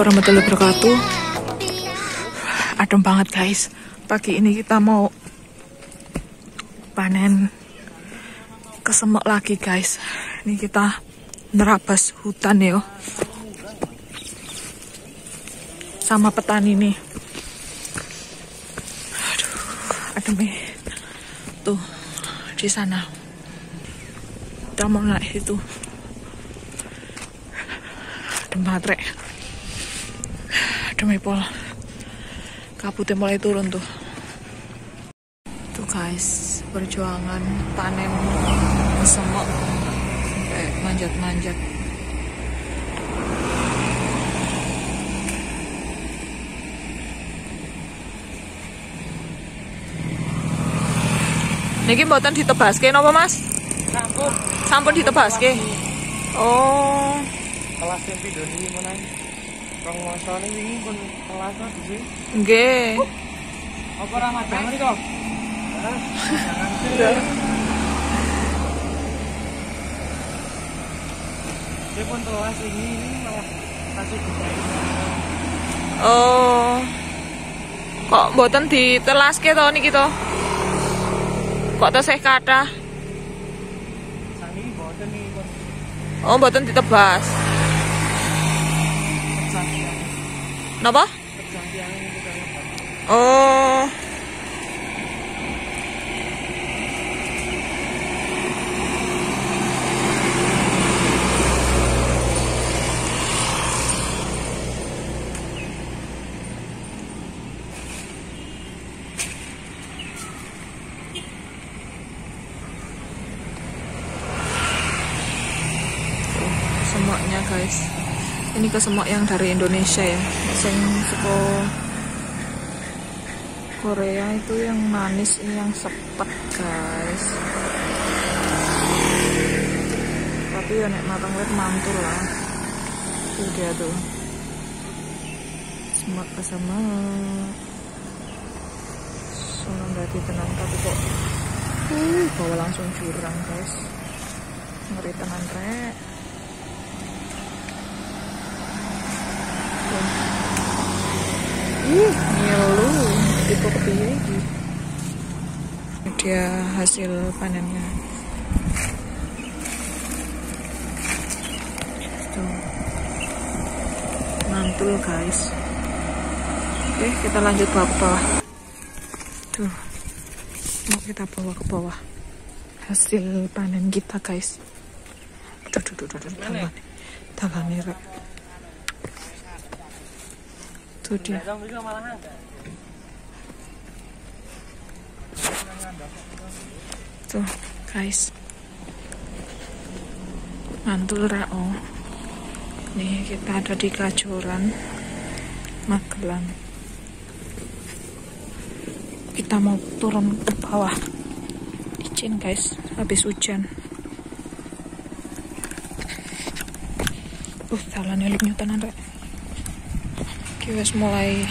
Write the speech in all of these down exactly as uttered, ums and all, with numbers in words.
warahmatullahi wabarakatuh. Adem banget guys. Pagi ini kita mau panen kesemek lagi guys. Ini kita nerabas hutan ya. Sama petani nih. Aduh, adem nih. Tuh, di sana. Kita mau naik itu. Adem banget rek. Adem pol. Kabutnya mulai turun tuh. Tuh guys, perjuangan panen kesemek sampai manjat-manjat. Niki mboten ditebaske napa Mas? Sampun. Sampun ditebaske. Oh. Kelas yang video ini mana? Rong wasane wingi pun kelas to di sini. Nggih. Apa Ramadan iki kok? Hah? Dia pun kelas ini ini malah kasih desain. Oh. Kok mboten ditelaske to niki to? Kok tesih kathah? Sani mboten iki pun. Oh, mboten ditebas. Napa? Oh. Semoknya guys. Ini kesemak yang dari Indonesia ya. Sing seko Korea itu yang manis, ini yang sepet guys. Tapi ya nek matang wet mantul lah. Tuh dia tuh. Semak kesemak. Sono dadi tenan tapi kok uh, bawa langsung jurang guys. Ngeri tenan rek. Ih, ngilu, tipe kepiye iki. Dia hasil panennya. Tuh. Mantul guys. Oke, kita lanjut bawa ke bawah. Tuh. Mau kita bawa ke bawah. Hasil panen kita guys. Tuh, tuh, tuh, tuh, tuh. Tangan. Tangan merah. Tuh dia. Tuh guys, mantul rao. Nih kita ada di Kajoran, Magelang. Kita mau turun ke bawah. Izin guys, habis hujan. Uh, jalannya linyut tenan rek. Wes mulai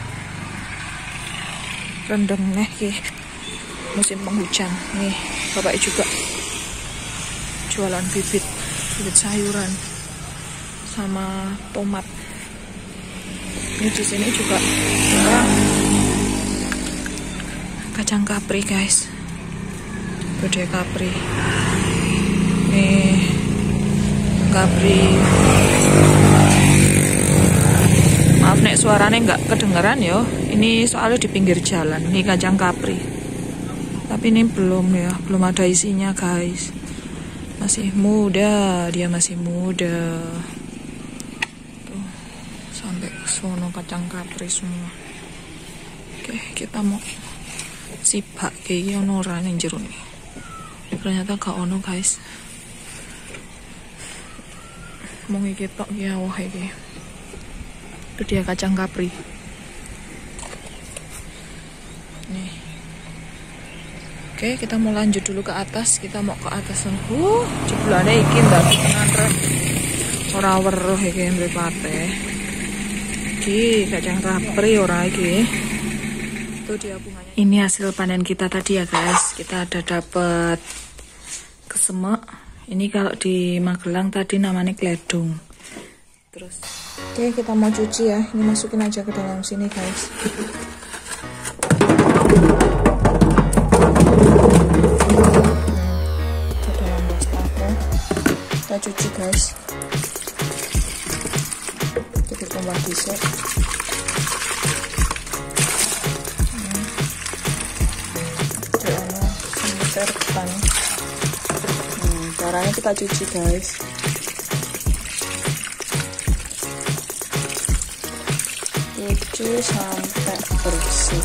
rendeng nih ki musim penghujan nih. Bapak juga jualan bibit bibit sayuran sama tomat. Ini di sini juga ada kacang kapri guys. Gede kapri. Nih kapri. Maaf nek suaranya nggak kedengeran yo. Ini soalnya di pinggir jalan. Ini kacang kapri. Tapi ini belum ya, belum ada isinya guys. Masih muda, dia masih muda. Tuh, sampai ke sono kacang kapri semua. Oke, kita mau sibak kayak ono ora ning jero nih. Ternyata gak ono guys. Mau iki tok ya wah iki. Itu dia kacang kapri. Nih. Oke, kita mau lanjut dulu ke atas. Kita mau ke atas. Uh, jebulane iki ndak tenan rek. Ora weruh iki mripate. Iki kacang kapri ora iki. Itu dia bunganya. Ini hasil panen kita tadi ya guys. Kita ada dapat kesemek. Ini kalau di Magelang tadi namanya kledung. terus. Oke, kita mau cuci ya. Ini masukin aja ke dalam sini guys. Ke dalam wastafel kita cuci guys. Kita tambah diesel. Depan. Hmm, caranya kita cuci guys. Cuci sampai bersih.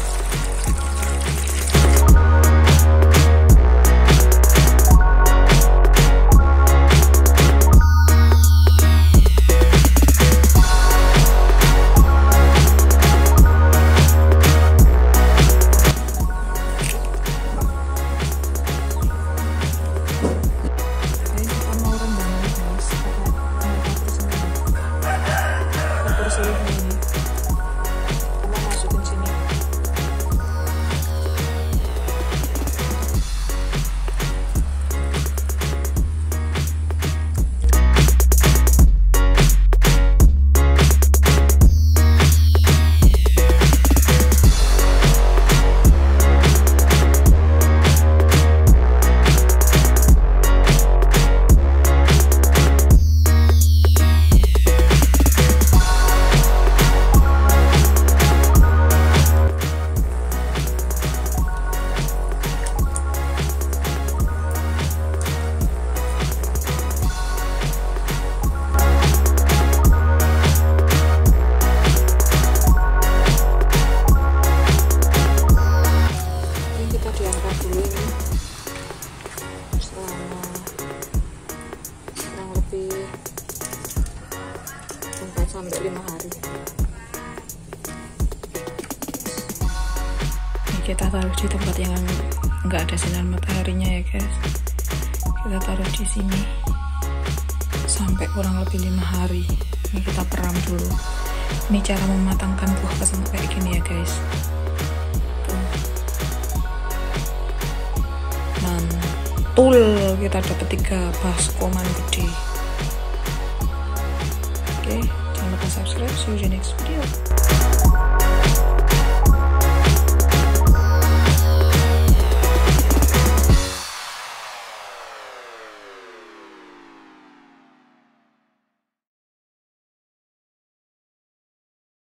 Sampai lima hari. Ini kita taruh di tempat yang enggak ada sinar mataharinya ya guys. Kita taruh di sini sampai kurang lebih lima hari. Ini kita peram dulu. Ini cara mematangkan buah kesem kayak gini ya guys. Mantul, kita dapat tiga baskoman gede. Oke, jangan lupa subscribe. See you in the next video.